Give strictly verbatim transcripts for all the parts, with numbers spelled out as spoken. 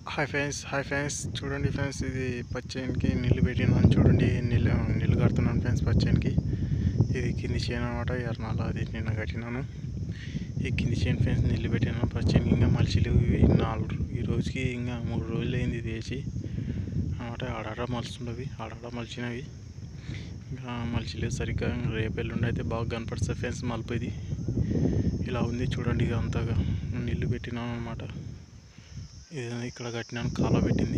Hi friends hi friends చూడండి friends, ఇది పచ్చనికి నీళ్ళు పెట్టినాను. చూడండి నీళ్ళు నీళ్ళు కడుతున్నాను ఫ్రెండ్స్ పచ్చనికి. ఇది కింది చేను అనమాట. ఎర్నాల అది నిన్న కట్టినాను. ఈ కింది చేను ఫ్రెండ్స్ నీళ్ళు పెట్టినాను పచ్చనికి. ఇంకా మలిచిలేవు ఇవి నాలుగు ఈ రోజుకి ఇంకా మూడు రోజులు అయింది ఇది వేసి అనమాట. ఆడాడ మలుస్తుండవి ఆడాడ మలిచినవి ఇంకా మలిచిలేవు సరిగ్గా. రేపు ఎల్లుండి అయితే బాగా కనపడుతుంది ఫ్రెండ్స్ మలుపు. ఇది ఇలా ఉంది చూడండి. ఇక అంతగా నీళ్ళు పెట్టినాను అనమాట. ఇది ఇక్కడ కట్టినాను, కాల పెట్టింది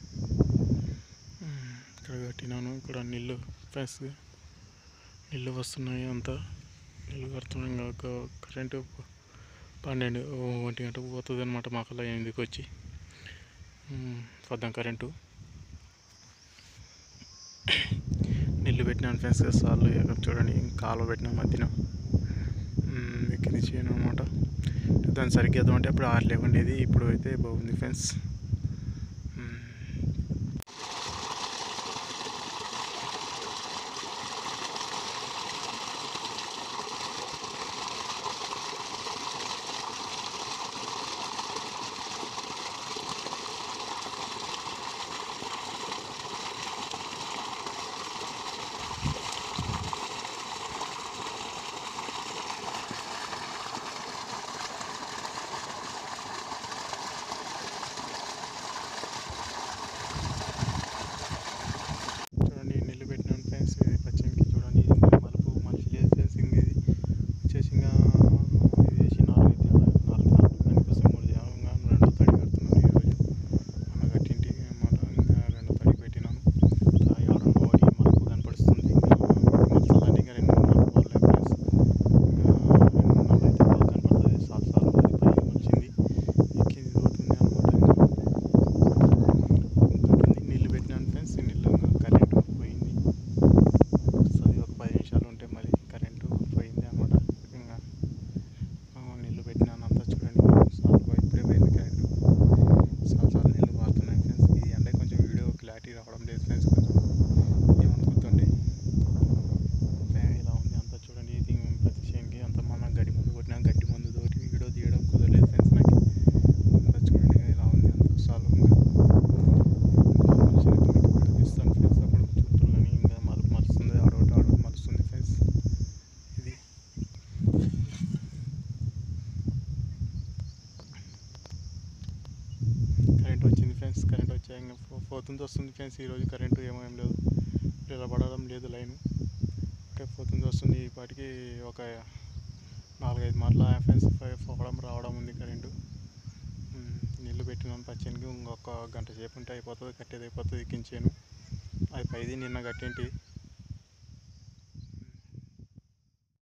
ఇక్కడ కట్టినాను. ఇక్కడ నీళ్ళు ఫ్రెండ్స్ నీళ్ళు వస్తున్నాయి, అంతా నీళ్ళు కడుతున్నాయి. ఇంకా కరెంటు పన్నెండు ఒంటి గంటకు పోతుంది అనమాట. మాకల్లా ఎనిమిదికి వచ్చి పద్దాం కరెంటు నీళ్ళు పెట్టినాను ఫ్రెండ్స్. సార్లు చూడండి కాలువ పెట్టినా మధ్యన ఎక్కింది చేయను అనమాట. దాన్ని సరిగ్గా అంటే అప్పుడు ఆరు లేకుండేది, ఇప్పుడు అయితే బాగుంది ఫ్రెండ్స్. రావడం లేదు ఫ్రెండ్స్, కొంచెం ఏమనుకుంటుంది. ఇలా ఉంది అంతా చూడండి. ఇది ప్రతి చేనుకి అంతా మన గడ్డి ముందు కొట్టినా గడ్డి ముందు తోటి వీడియో తీయడం కుదరలేదు ఫ్రెండ్స్ నాకు. అంతా చూడండి ఇలా ఉంది అంత సాల్వ్. ఇంకా తీస్తాను ఫ్రెండ్స్, అప్పుడు చూస్తారు కానీ ఇంకా మలుపు మలుస్తుంది, ఆడోటి ఆడోటి మలుస్తుంది ఫ్రెండ్స్. ఇది కరెంట్ వచ్చింది ఫ్రెండ్స్. కరెంట్ వచ్చాక ఇంకా పోతుంది వస్తుంది ఫ్రెండ్స్. ఈరోజు కరెంటు ఏమో ఏం లేదు, ఇలా పడడం లేదు లైను. అంటే పోతుంది వస్తుంది. ఈ పాటికి ఒక నాలుగైదు మార్ల ఫ్రెండ్స్ పోవడం రావడం ఉంది కరెంటు. నీళ్ళు పెట్టినాను పచ్చనికి. ఇంకొక గంట సేపు ఉంటే అయిపోతుంది, కట్టేది అయిపోతుంది ఎక్కించాను. అది పైది నిన్న కట్టేంటి